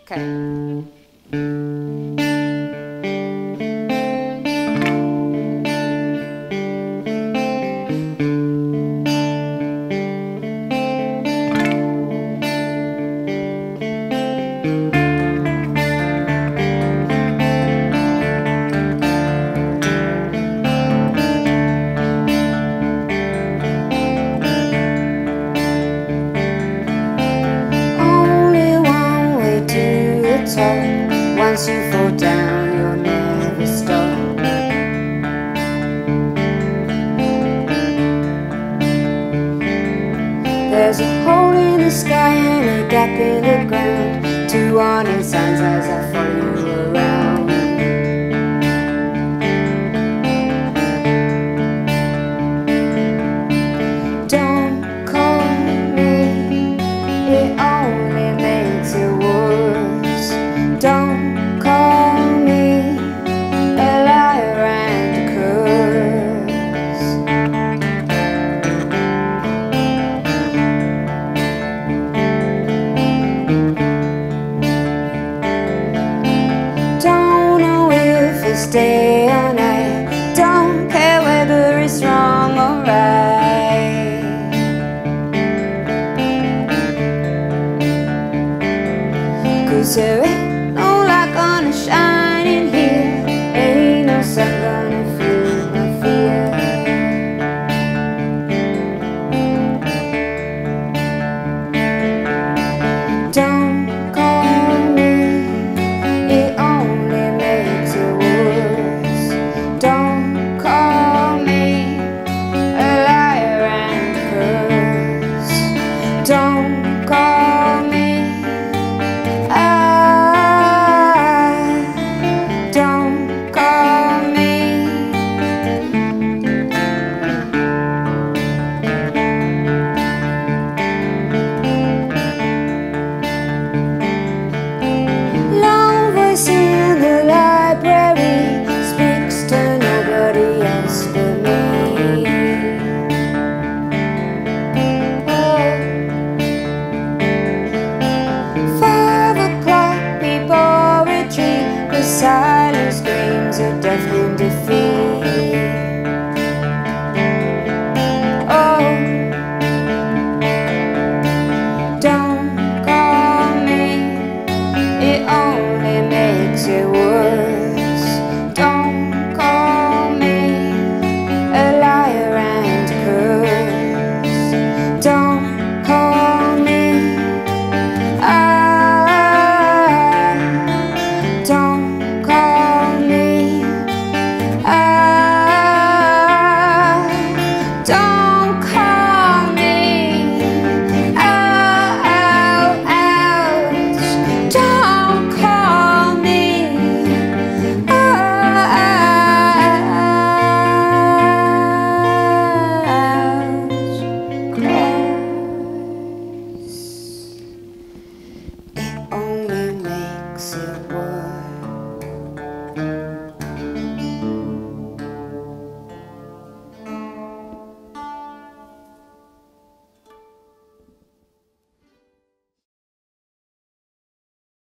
Okay. Once you fall down, you'll never stop. There's a hole in the sky and a gap in the ground, two warning signs as I follow you around. Don't call me, it only makes it worse. Don't stay all night, don't care whether it's wrong or right. 'Cause